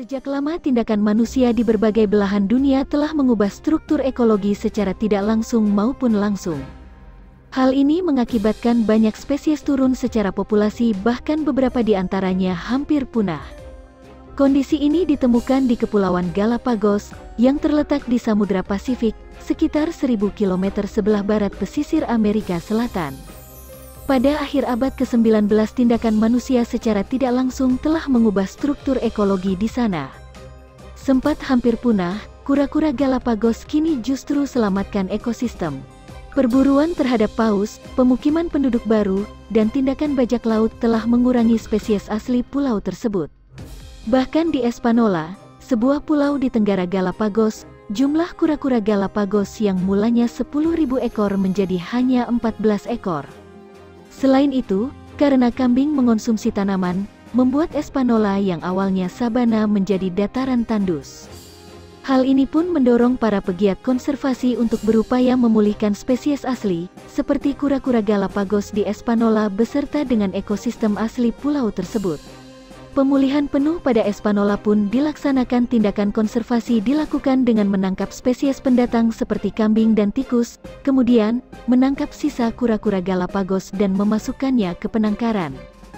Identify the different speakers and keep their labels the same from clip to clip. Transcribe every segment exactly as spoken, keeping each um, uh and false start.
Speaker 1: Sejak lama tindakan manusia di berbagai belahan dunia telah mengubah struktur ekologi secara tidak langsung maupun langsung. Hal ini mengakibatkan banyak spesies turun secara populasi, bahkan beberapa di antaranya hampir punah. Kondisi ini ditemukan di Kepulauan Galapagos, yang terletak di Samudra Pasifik, sekitar seribu kilometer sebelah barat pesisir Amerika Selatan. Pada akhir abad ke sembilan belas, tindakan manusia secara tidak langsung telah mengubah struktur ekologi di sana. Sempat hampir punah, kura-kura Galapagos kini justru selamatkan ekosistem. Perburuan terhadap paus, pemukiman penduduk baru, dan tindakan bajak laut telah mengurangi spesies asli pulau tersebut. Bahkan di Espanola, sebuah pulau di Tenggara Galapagos, jumlah kura-kura Galapagos yang mulanya sepuluh ribu ekor menjadi hanya empat belas ekor. Selain itu, karena kambing mengonsumsi tanaman, membuat Espanola yang awalnya sabana menjadi dataran tandus. Hal ini pun mendorong para pegiat konservasi untuk berupaya memulihkan spesies asli, seperti kura-kura Galapagos di Espanola beserta dengan ekosistem asli pulau tersebut. Pemulihan penuh pada Espanola pun dilaksanakan. Tindakan konservasi dilakukan dengan menangkap spesies pendatang seperti kambing dan tikus, kemudian menangkap sisa kura-kura Galapagos dan memasukkannya ke penangkaran.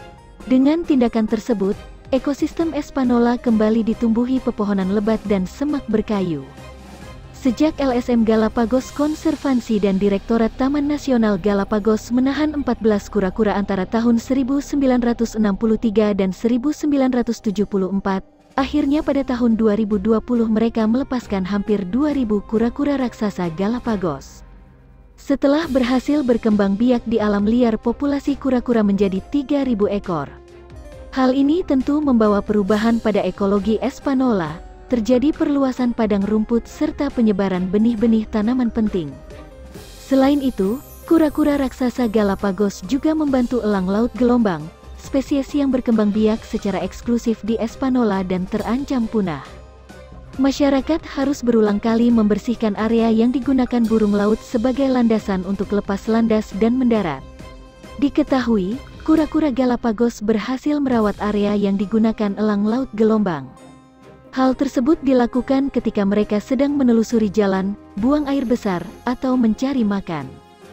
Speaker 1: Dengan tindakan tersebut, ekosistem Espanola kembali ditumbuhi pepohonan lebat dan semak berkayu. Sejak L S M Galapagos Konservansi dan Direktorat Taman Nasional Galapagos menahan empat belas kura-kura antara tahun seribu sembilan ratus enam puluh tiga dan seribu sembilan ratus tujuh puluh empat, akhirnya pada tahun dua ribu dua puluh mereka melepaskan hampir dua ribu kura-kura raksasa Galapagos. Setelah berhasil berkembang biak di alam liar, populasi kura-kura menjadi tiga ribu ekor. Hal ini tentu membawa perubahan pada ekologi Espanola. Terjadi perluasan padang rumput serta penyebaran benih-benih tanaman penting. Selain itu, kura-kura raksasa Galapagos juga membantu elang laut gelombang, spesies yang berkembang biak secara eksklusif di Espanola dan terancam punah. Masyarakat harus berulang kali membersihkan area yang digunakan burung laut sebagai landasan untuk lepas landas dan mendarat. Diketahui, kura-kura Galapagos berhasil merawat area yang digunakan elang laut gelombang. Hal tersebut dilakukan ketika mereka sedang menelusuri jalan, buang air besar, atau mencari makan.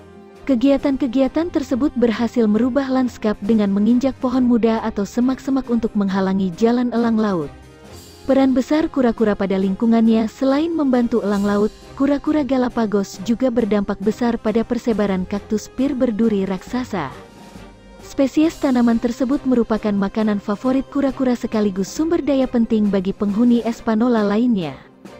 Speaker 1: Kegiatan-kegiatan tersebut berhasil merubah lanskap dengan menginjak pohon muda atau semak-semak untuk menghalangi jalan elang laut. Peran besar kura-kura pada lingkungannya selain membantu elang laut, kura-kura Galapagos juga berdampak besar pada persebaran kaktus pir berduri raksasa. Spesies tanaman tersebut merupakan makanan favorit kura-kura sekaligus sumber daya penting bagi penghuni Espanola lainnya.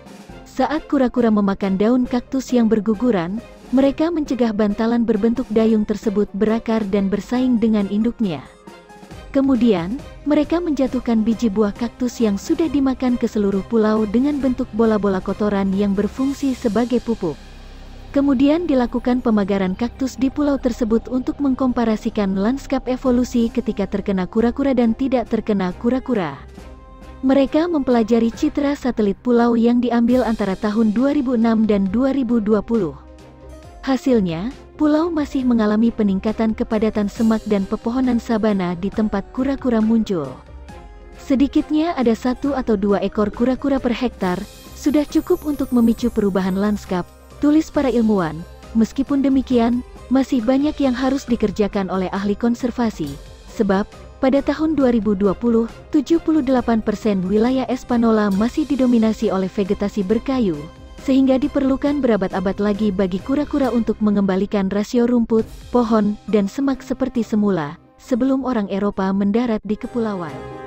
Speaker 1: Saat kura-kura memakan daun kaktus yang berguguran, mereka mencegah bantalan berbentuk dayung tersebut berakar dan bersaing dengan induknya. Kemudian, mereka menjatuhkan biji buah kaktus yang sudah dimakan ke seluruh pulau dengan bentuk bola-bola kotoran yang berfungsi sebagai pupuk. Kemudian dilakukan pemagaran kaktus di pulau tersebut untuk mengkomparasikan lanskap evolusi ketika terkena kura-kura dan tidak terkena kura-kura. Mereka mempelajari citra satelit pulau yang diambil antara tahun dua ribu enam dan dua ribu dua puluh. Hasilnya, pulau masih mengalami peningkatan kepadatan semak dan pepohonan sabana di tempat kura-kura muncul. Sedikitnya ada satu atau dua ekor kura-kura per hektar, sudah cukup untuk memicu perubahan lanskap, tulis para ilmuwan. Meskipun demikian, masih banyak yang harus dikerjakan oleh ahli konservasi, sebab pada tahun dua ribu dua puluh, tujuh puluh delapan persen wilayah Espanola masih didominasi oleh vegetasi berkayu, sehingga diperlukan berabad-abad lagi bagi kura-kura untuk mengembalikan rasio rumput, pohon, dan semak seperti semula, sebelum orang Eropa mendarat di kepulauan.